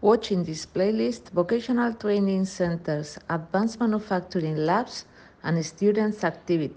Watching this playlist, vocational training centers, advanced manufacturing labs, and students' activities.